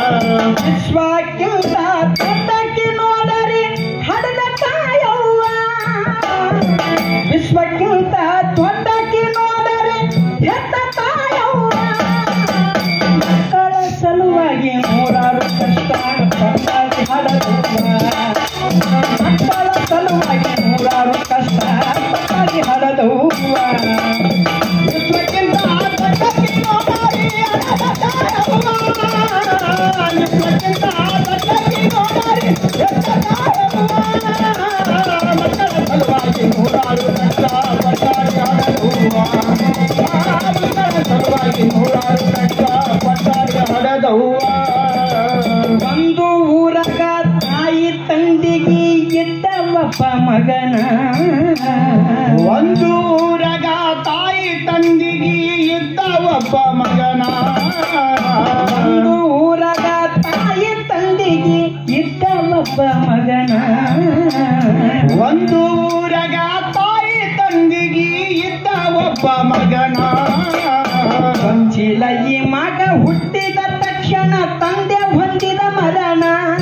ವಿಶ್ವಕ್ಕಿಂತ ದೊಡ್ಡಕ್ಕೆ ನೋಡರಿ ಹಡದ ತಾಯವ್ವ ವಿಶ್ವಕ್ಕಿಂತ ದೊಡ್ಡಕ್ಕೆ ನೋಡರಿ ಹೆತ್ತ ತಾಯವ್ವ ಮಕ್ಕಳ ಸಲುವಾಗಿ ನೂರಾರು ಕಷ್ಟ ಪಟ್ಟಾಗಿ ಹಡದವ್ವ ಮಕ್ಕಳ ಸಲುವಾಗಿ ನೂರಾರು ಕಷ್ಟ ಪಟ್ಟಾಗಿ ಹಡದವ್ವ ವಿಶ್ವಕ್ಕಿಂತ ದೊಡ್ಡಕ್ಕೆ ನೋಡರಿ ಹಡದ ತಾಯವ್ವ ವಿಶ್ವಕ್ಕಿಂತ ದೊಡ್ಡಕ್ಕೆ ನೋಡರಿ ಹೆತ್ತ ತಾಯವ್ವ ಮಕ್ಕಳ ಸಲುವಾಗಿ ನೂರಾರು ಕಷ್ಟ ಪಟ್ಟಾಗಿ ಹಡದವ್ವ ಮಕ್ಕಳ ಸಲುವಾಗಿ ನೂರಾರು ಕಷ್ಟ ಪಟ್ಟಾಗಿ ಹಡದವ್ವ ಒಂದು ಊರಗ ತಾಯಿ ತಂದೆಗೆ ಇದ್ದವಪ್ಪ ಮಗನ ಒಂದು ಊರಗ ತಾಯಿ ತಂದೆಗೆ ಇದ್ದವಪ್ಪ ಮಗನ ಒಂದು ಊರಗ ತಾಯಿ ತಂದೆಗೆ ಇದ್ದವಪ್ಪ ಮಗನ ಒಂದು ಊರಗ ತಾಯಿ ತಂದೆಗೆ ಇದ್ದವಪ್ಪ ಮಗನ ಗೊಂಚಿಲ ಈ ಮಗ ಹುಟ್ಟಿದ ತಕ್ಷಣ ತಂದೆ ಹೊಂದಿದ ಮರಣ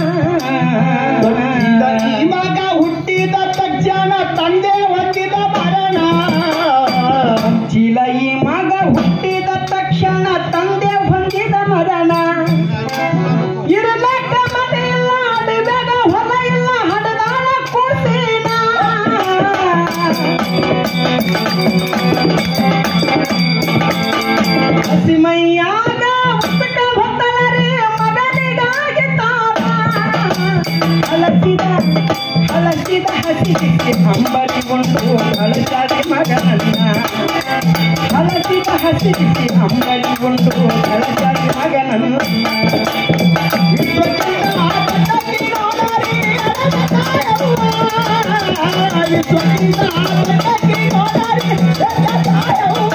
ಈ ಮಗ ಹುಟ್ಟಿದ ತಕ್ಷಣ ತಂದೆ ಹೊಂದಿದ ಮರಣ ಗೊಂಚಿಲ ಈ ಮಗ ಹುಟ್ಟಿದ ತಕ್ಷಣ ತಂದೆ ಹೊಂದಿದ ಮರಣ ಇರಲಕ್ಕ ಮನೆ ಇಲ್ಲ ಅಡಬೇಡ ಹೊಲ ಇಲ್ಲ ಹಡದಾಳ ಕೂಸಿನ ಹಸಿಮೈಯಾಗ ಉಪ್ಪಿಟ್ಟ ಹೊತ್ತಲರಿ ಮಗನಿಗಾಗಿ ತಾನ ಹಲಸಿದ ಹಸಿದಿಸಿ ಅಂಬಲಿ ಉಂಡು ಕಳಸಾರಿ ಮಗನನ್ನ ಹಲಸಿದ ಹಸಿದಿಸಿ ಅಂಬಲಿ ಉಂಡು ಕಳಸಾರಿ ಮಗನನ್ನ ವಿಶ್ವಕ್ಕಿಂತ ದೊಡ್ಡಕ್ಕೆ ನೋಡರಿ ಹಡದ ತಾಯವ್ವ ವಿಶ್ವಕ್ಕಿಂತ ದೊಡ್ಡಕ್ಕೆ ನೋಡರಿ ಹೆತ್ತ ತಾಯವ್ವ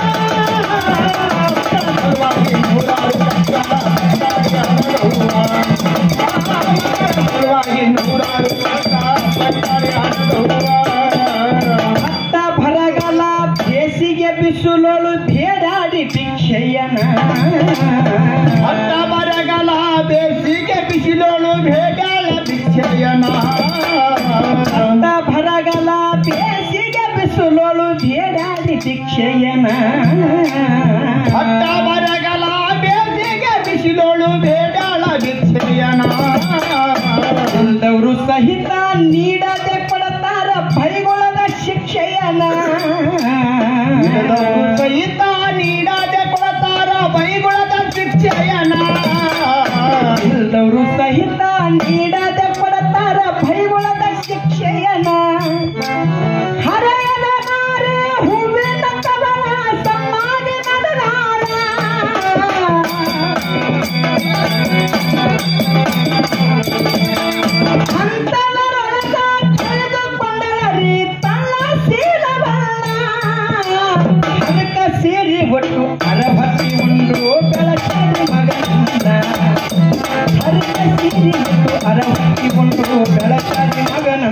ಹತ್ತ ಬರಗಲ ಬೇಸಿಗೆ ಬಿಸಿಲೋಳು ಬೇಡಾಡಿ ಭಿಕ್ಷೆಯನ ಹತ್ತ ಬರಗಲ ಬೇಸಿಗೆ ಬಿಸಿಲೋಳು ಬೇಡಾಳ ಭಿಕ್ಷೆಯನ ಹತ್ತ ಬರಗಲ ಬೇಸಿಗೆ ಬಿಸಿಲೋಳು ಬೇಡಾಡಿ ಭಿಕ್ಷೆಯನ ಹತ್ತ ಬರಗಲ ಬೇಸಿಗೆ ಬಿಸಿಲೋಳು ಬೇಡಾಳ ಭಿಕ್ಷೆಯನ ಎಲ್ಲವರು ಸಹಿತ ನೀಡದೆ ಕೊಡತಾರ ಬೈಗೊಳದ ಶಿಕ್ಷೆಯನ ಸಹಿತ ನೀಡದೆ ಕೊಡತಾರ ಬೈಗೊಳದ ಶಿಕ್ಷೆಯನ ಎಲ್ಲವರು ಸಹಿತ ನೀಡದೆ ಕೊಡತಾರ ಬೈಗೊಳದ ಶಿಕ್ಷೆಯನ ಹರೆಯದ ನಾರೆ ಹೂವಿನ ಕವನ ಸಮ್ಮಾನಿ ನಡಲಾರ ಅಂತಲರೊಳಗ ತಿಳಿದುಕೊಂಡಳರಿ ತನ್ನ ಶೀಲವನ್ನ ಅದಕ್ಕ ಸೇರಿ ಒಟ್ಟು ಅರಭಕ್ತಿ ಉಂಡು ಬೆಳಸಾರಿ ಮಗನನ್ನ ಅದಕ್ಕ ಸೇರಿ ಒಟ್ಟು ಅರಭಕ್ತಿ ಉಂಡು ಬೆಳಸಾರಿ ಮಗನು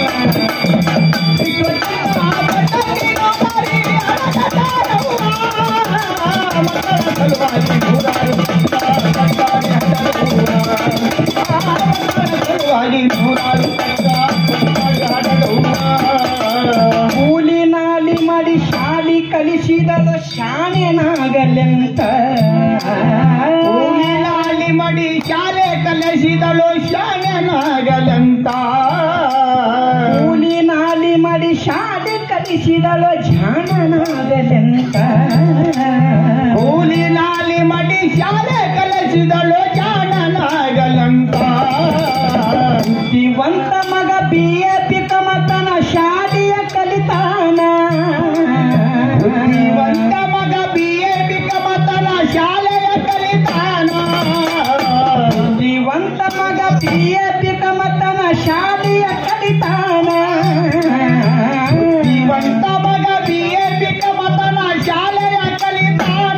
ಕೂಲಿ ನಾಲಿ ಮಾಡಿ ಶಾಲಿ ಕಲಿಸಿದಳು ಶಾಣೆನಾಗಲೆಂತ ಕೂಲಿ ನಾಲಿ ಮಾಡಿ ಶಾಲೆ ಕಲಿಸಿದಳು ಶಾಣೆನಾಗಲೆಂತ ಕೂಲಿ ನಾಲಿ ಮಾಡಿ ಶಾಲೆ ಕಲಿಸಿದಳು ಜಾಣನಾಗಲೆಂತ ಕೂಲಿ ನಾಲಿ ಮಾಡಿ ಶಾಲೆ ಕಲಿಸಿದಳು ಜಾಣನಾಗಲೆಂತ ಬುದ್ಧಿವಂತ ಮಗ BA ಕಮತನ ಶಾಲೆಯ ಕಲಿತಾನ ಬುದ್ಧಿವಂತ ಮಗ BA ಕಮತನ ಶಾಲೆಯ ಕಲಿತಾನ ಬುದ್ಧಿವಂತ ಮಗ BA ಕಮತನ ಶಾಲೆಯ ಕಲಿತಾನ ಬುದ್ಧಿವಂತ ಮಗ BA ಕಮತನ ಶಾಲೆಯ ಕಲಿತಾನ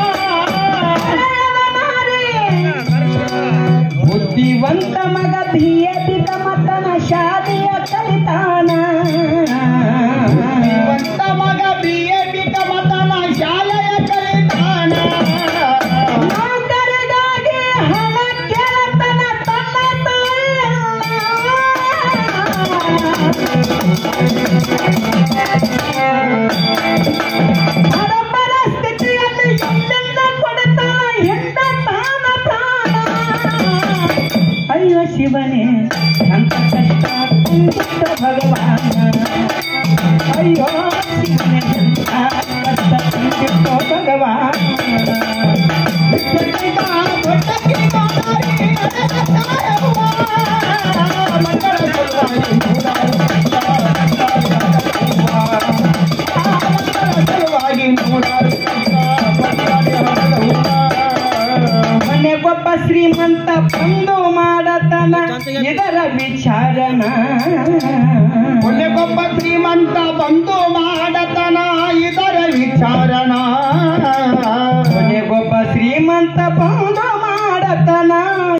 ಬುದ್ಧಿವಂತ ಮಗ BA ಕಮತನ ಶಾಲೆಯ ಕಲಿತಾನ ಬುದ್ಧಿವಂತ ಮಗ BA ಕಮತನ ಶಾಲೆಯ ಕಲಿತಾನ ನೌಕರಿಗಾಗಿ ಹಣ ಕೇಳ ಶಿವನೇ ಅಂತ ಕಷ್ಟ ತಂದಿದ್ದ ಭಗವಾನ ಅಯ್ಯೋ ಶಿವನೇ ಅಂತ ಕಷ್ಟ ತಂದಿದ್ದ ಭಗವಾನ ಮನೆಗೊಬ್ಬ ಶ್ರೀಮಂತ ಬಂದು ಮಾಡತನ ಇದರ ವಿಚಾರನ ಮನೆಗೊಬ್ಬ ಶ್ರೀಮಂತ ಬಂದು ಮಾಡತನ ಇದರ ವಿಚಾರನ ಮನೆಗೊಬ್ಬ ಶ್ರೀಮಂತ ಬಂದು ಮಾಡತನ